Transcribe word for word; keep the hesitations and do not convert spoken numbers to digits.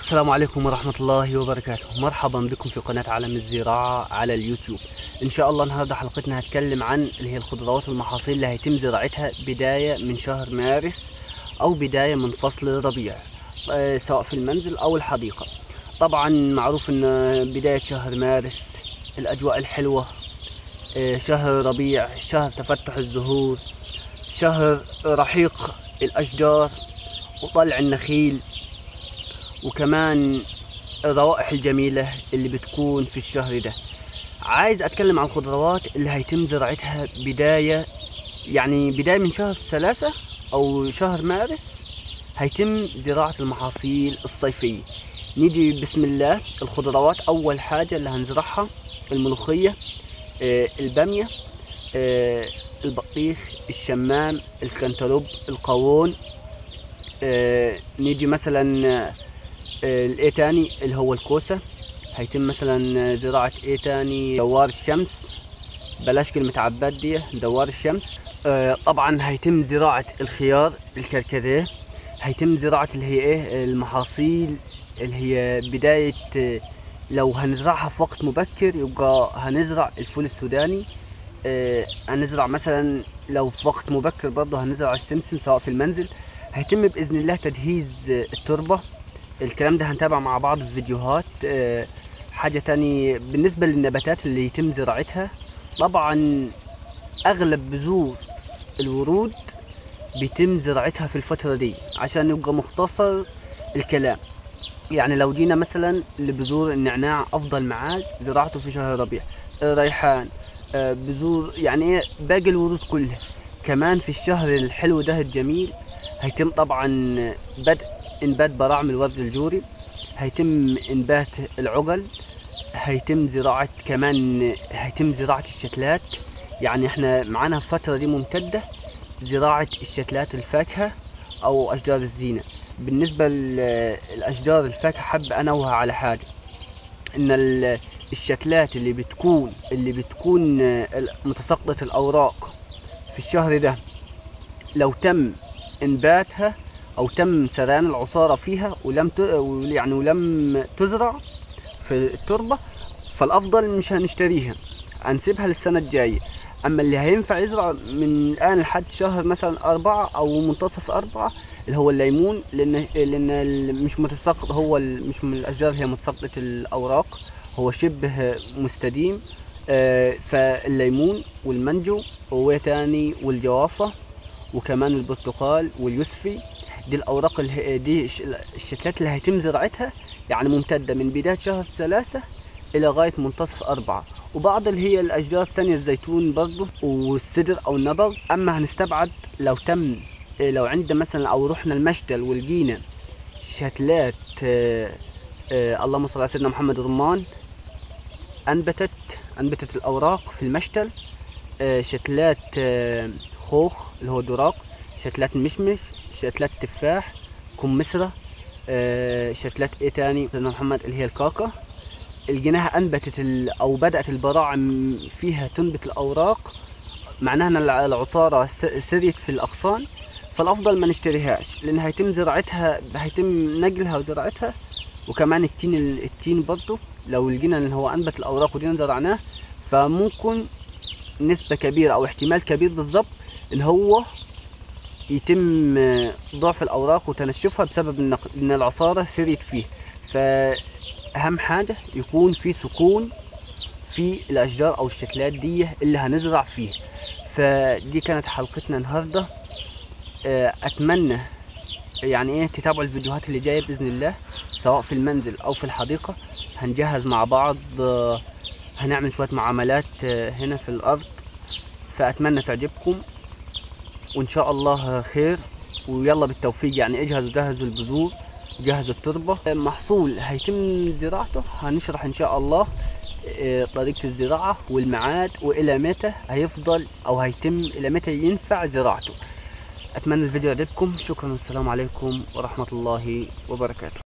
السلام عليكم ورحمة الله وبركاته. مرحبا بكم في قناة عالم الزراعة على اليوتيوب. ان شاء الله النهاردة حلقتنا هتكلم عن اللي هي الخضروات والمحاصيل اللي هيتم زراعتها بداية من شهر مارس او بداية من فصل الربيع، آه، سواء في المنزل او الحديقة. طبعا معروف ان بداية شهر مارس الاجواء الحلوة، آه، شهر ربيع، شهر تفتح الزهور، شهر رحيق الاشجار وطلع النخيل، وكمان الروائح الجميلة اللي بتكون في الشهر ده. عايز اتكلم عن الخضروات اللي هيتم زراعتها بداية، يعني بداية من شهر ثلاثة او شهر مارس هيتم زراعة المحاصيل الصيفية. نيجي بسم الله. الخضروات اول حاجة اللي هنزرعها الملوخية، آه البامية، آه البطيخ، الشمام، الكنتالوب، القولون. آه نيجي مثلا آه الايه تاني اللي هو الكوسة. هيتم مثلا زراعة ايه تاني، دوار الشمس، بلاش كلمة عباد دي، دوار الشمس. آه طبعا هيتم زراعة الخيار، الكركديه. هيتم زراعة اللي هي ايه المحاصيل اللي هي بداية، آه لو هنزرعها في وقت مبكر يبقى هنزرع الفول السوداني. آه هنزرع مثلا لو في وقت مبكر برضه هنزرع السمسم سواء في المنزل. هيتم بإذن الله تجهيز التربة. الكلام ده هنتابع مع بعض في فيديوهات. أه حاجة تاني بالنسبة للنباتات اللي يتم زراعتها، طبعا اغلب بذور الورود بيتم زراعتها في الفترة دي عشان يبقى مختصر الكلام. يعني لو جينا مثلا لبذور النعناع افضل معاد زراعته في شهر ربيع، الريحان، أه بذور يعني ايه باقي الورود كلها. كمان في الشهر الحلو ده الجميل هيتم طبعا بدء انبات براعم الورد الجوري، هيتم انبات العقل، هيتم زراعة كمان هيتم زراعة الشتلات. يعني احنا معانا الفترة دي ممتدة زراعة الشتلات الفاكهة او اشجار الزينة. بالنسبة للاشجار الفاكهة حب انوه على حاجة، ان الشتلات اللي بتكون اللي بتكون متساقطة الاوراق في الشهر ده لو تم انباتها او تم سريان العصاره فيها ولم ت... يعني ولم تزرع في التربه، فالافضل مش هنشتريها، هنسيبها للسنه الجايه. اما اللي هينفع يزرع من الان لحد شهر مثلا أربعة او منتصف أربعة اللي هو الليمون، لان لان مش متساقط، هو مش من الاشجار هي متساقطه الاوراق، هو شبه مستديم. آه فالليمون والمانجو وتاني والجوافه وكمان البرتقال واليوسفي، دي الاوراق اللي دي الشتلات اللي هيتم زراعتها، يعني ممتده من بدايه شهر ثلاثة الى غايه منتصف أربعة. وبعض اللي هي الاشجار الثانيه الزيتون برضه والسدر او النبر. اما هنستبعد لو تم لو عندنا مثلا او رحنا المشتل ولقينا شتلات، آه آه اللهم صل على سيدنا محمد، رمان انبتت انبتت الاوراق في المشتل، آه شتلات آه خوخ اللي هو دراق، شتلات مشمش، شتلات تفاح، كمثرى، آه شتلات ايه تاني سيدنا محمد اللي هي الكاكا. لقيناها انبتت او بدات البراعم فيها تنبت الاوراق، معناها ان العصاره سريت في الاغصان، فالافضل ما نشتريهاش لان هيتم زراعتها هيتم نقلها وزراعتها. وكمان التين التين برضه لو لقينا ان هو انبت الاوراق ودينا زرعناه، فممكن نسبه كبيره او احتمال كبير بالظبط ان هو يتم ضعف الاوراق وتنشفها بسبب ان العصاره سريت فيه. فاهم حاجه يكون في سكون في الاشجار او الشتلات دي اللي هنزرع فيه. فدي كانت حلقتنا النهارده. اتمنى يعني ايه تتابعوا الفيديوهات اللي جايه باذن الله سواء في المنزل او في الحديقه. هنجهز مع بعض، هنعمل شويه معاملات هنا في الارض، فاتمنى تعجبكم وان شاء الله خير. ويلا بالتوفيق، يعني اجهزوا جهزوا البذور، جهزوا التربه. محصول هيتم زراعته هنشرح ان شاء الله طريقه الزراعه والميعاد والى متى هيفضل او هيتم الى متى ينفع زراعته. اتمنى الفيديو يعجبكم. شكرا والسلام عليكم ورحمه الله وبركاته.